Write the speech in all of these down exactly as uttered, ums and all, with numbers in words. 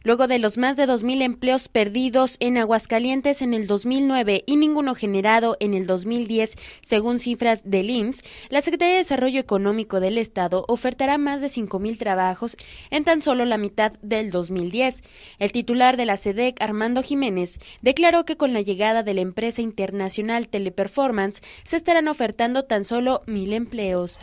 Luego de los más de dos mil empleos perdidos en Aguascalientes en el dos mil nueve y ninguno generado en el dos mil diez, según cifras del I M S S, la Secretaría de Desarrollo Económico del Estado ofertará más de cinco mil trabajos en tan solo la mitad del dos mil diez. El titular de la C E D E C, Armando Jiménez, declaró que con la llegada de la empresa internacional Teleperformance se estarán ofertando tan solo mil empleos.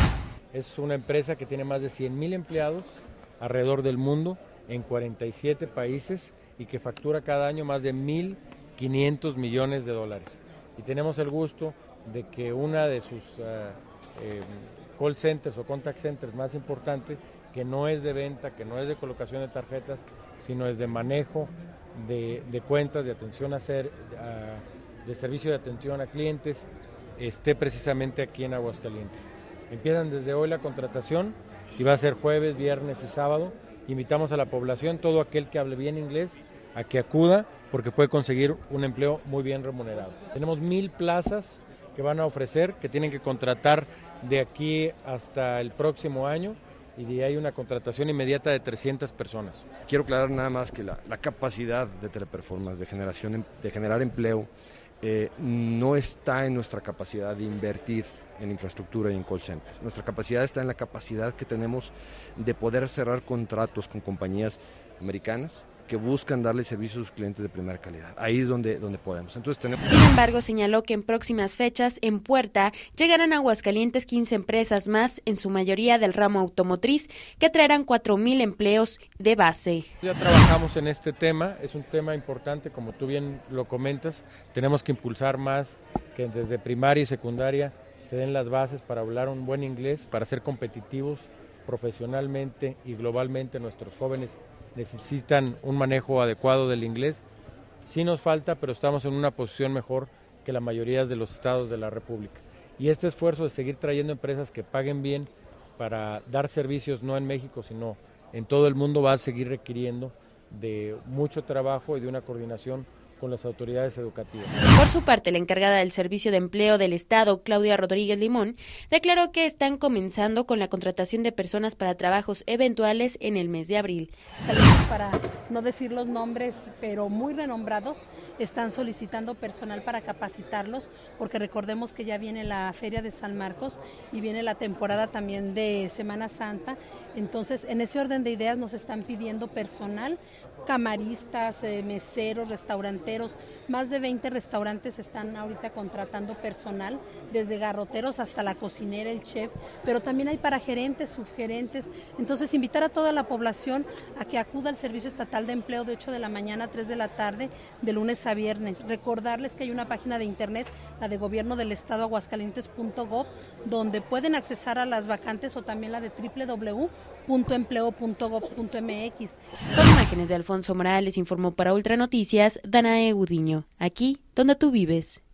Es una empresa que tiene más de cien mil empleados alrededor del mundo, en cuarenta y siete países, y que factura cada año más de mil quinientos millones de dólares. Y tenemos el gusto de que una de sus uh, eh, call centers o contact centers más importantes, que no es de venta, que no es de colocación de tarjetas, sino es de manejo de, de cuentas, de atención a ser, uh, de servicio de atención a clientes, esté precisamente aquí en Aguascalientes. Empiezan desde hoy la contratación y va a ser jueves, viernes y sábado. Invitamos a la población, todo aquel que hable bien inglés, a que acuda porque puede conseguir un empleo muy bien remunerado. Tenemos mil plazas que van a ofrecer, que tienen que contratar de aquí hasta el próximo año, y de ahí una contratación inmediata de trescientas personas. Quiero aclarar nada más que la, la capacidad de Teleperformance de, generación, de generar empleo eh, no está en nuestra capacidad de invertir en infraestructura y en call centers. Nuestra capacidad está en la capacidad que tenemos de poder cerrar contratos con compañías americanas que buscan darle servicios a sus clientes de primera calidad. Ahí es donde, donde podemos. Entonces, tenemos... Sin embargo, señaló que en próximas fechas, en puerta, llegarán a Aguascalientes quince empresas más, en su mayoría del ramo automotriz, que traerán cuatro mil empleos de base. Ya trabajamos en este tema, es un tema importante, como tú bien lo comentas. Tenemos que impulsar más que desde primaria y secundaria se den las bases para hablar un buen inglés, para ser competitivos profesionalmente y globalmente. Nuestros jóvenes necesitan un manejo adecuado del inglés. Sí nos falta, pero estamos en una posición mejor que la mayoría de los estados de la República. Y este esfuerzo de seguir trayendo empresas que paguen bien para dar servicios no en México, sino en todo el mundo, va a seguir requiriendo de mucho trabajo y de una coordinación con las autoridades educativas. Por su parte, la encargada del Servicio de Empleo del Estado, Claudia Rodríguez Limón, declaró que están comenzando con la contratación de personas para trabajos eventuales en el mes de abril. Para no decir los nombres, pero muy renombrados, están solicitando personal para capacitarlos, porque recordemos que ya viene la Feria de San Marcos y viene la temporada también de Semana Santa. Entonces, en ese orden de ideas nos están pidiendo personal, camaristas, eh, meseros, restauranteros. Más de veinte restaurantes están ahorita contratando personal, desde garroteros hasta la cocinera, el chef, pero también hay para gerentes, subgerentes. Entonces, invitar a toda la población a que acuda al Servicio Estatal de Empleo de ocho de la mañana a tres de la tarde, de lunes a viernes. Recordarles que hay una página de internet, la de Gobierno del Estado, aguascalientes punto gob, donde pueden accesar a las vacantes, o también la de doble u doble u doble u punto empleo punto gob punto eme equis. Con imágenes de Alfonso Morales, informó para Ultra Noticias, Danae Gudiño, aquí donde tú vives.